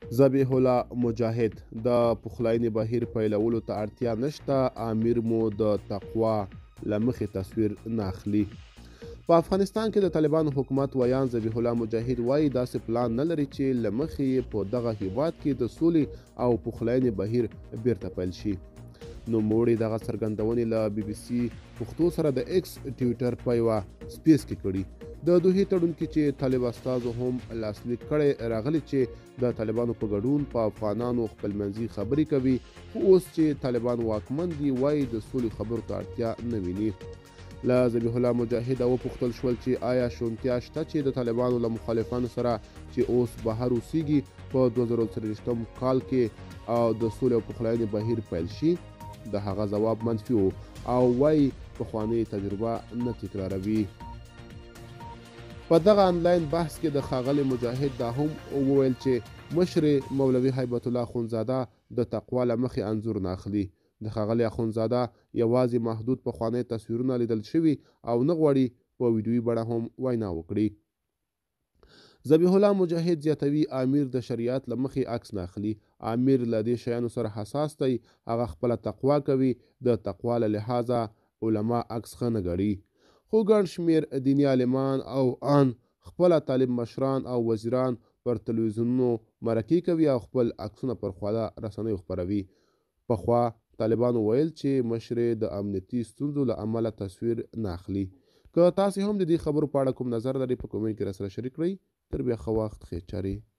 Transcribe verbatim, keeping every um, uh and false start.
ذبیح الله مجاهد: د پخلاینې بهیر پیلولو ته اړتیا نشته، امیر مو د تقوا له مخې تصویر نه اخلي. په افغانستان کې د طالبانو حکومت ویان ذبیح الله مجاهد وایي داسې پلان نه لري چې له مخې یې په دغه هیواد کې د سولې او پخلاینې بهیر بیرته پیل شي. نوموړي دغه څرګندونې له بي بي سي پښتو سره د ایکس ټویټر په یوه سپیس کې کړي. د دوحې تړون کې چې طالب استازو هم لاسلیک کړی راغلی چې د طالبانو په ګډون په افغانانو خپلمنځي خبرې کوي، خو اوس چې طالبان واکمن دي وایي د سولې خبرو ته اړتیا نه ویني. له ذبیح الله مجاهد وپوښتل شول چې آیا شونتیا شته چې د طالبانو له مخالفانو سره چې اوس بهر اوسیږي په دوه زره څلوېښتم کال کې او د سولې او پخلاینې بهیر پیل شي؟ د هغه ځواب منفي و او وایي پخوانۍ تجربه نه تکراروي. په دغه آنلاین بحث کې د ښاغلي مجاهد دا هم وویل چې مشر مولوي هیبت الله اخندزاده د تقوا له مخې انځور نه اخلي. د ښاغلي اخندزاده یوازې محدود پخواني تصویرونه لیدل شوي او نه غواړي په ویډیویي بڼه هم وینا وکړي. ذبیح الله مجاهد زیاتوي امیر د شریعت له مخې عکس نه اخلي. امیر له دې شیانو سره حساس دی، هغه خپله تقوا کوي، د تقوا له لحاظه علما عکس ښه نه ګڼي. خو ګڼ شمېر دیني عالمان او ان خپله طالب مشران او وزیران پر تلویزیونونو مرکې کوي او خپل عکسونه پر خواله رسنیو خپروي. پخوا طالبانو ویل چې مشر د امنیتي ستونزو له امله تصویر نه اخلي. که تاسې هم د دې خبرو په اړه کوم نظر لرئ په کومنټ کې راسره شریک کړئ. تر بیا ښه وخت، ښې چارې.